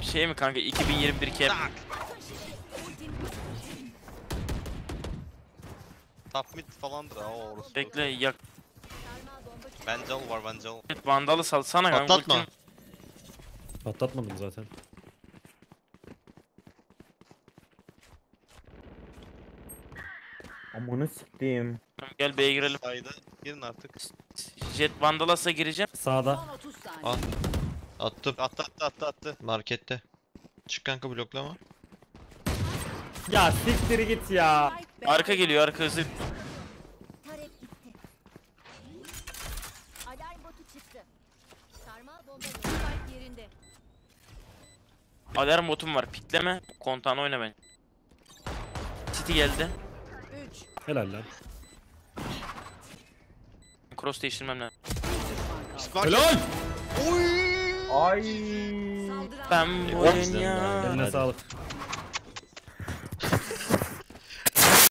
Şey mi kanka 2021 cap? Top mid falandır ha o orası. Bekle yak. Bence al var bence al. Vandalı salsana kanka. Patlatma. ultim- Patlatmadım zaten. Amına siktim. Gel B'ye girelim. Sayda girin artık. Jet Vandalasa gireceğim. Sağda. Son 30 saniye. Al. Attım. Attı. Markette. Çık kanka bloklama. Ya siktir git ya. Arka geliyor arka hızlı. Tarek gitti. Alarm botu çıktı. Sarmal bomba spike yerinde. Alarm botum var. Pikleme. Kontağını oyna ben. City geldi. 3. Helal lan. Cross değiştirmem lazım. Helal. Ay. Saldıran Ben bu Ops, ya. Eline Hadi. sağlık.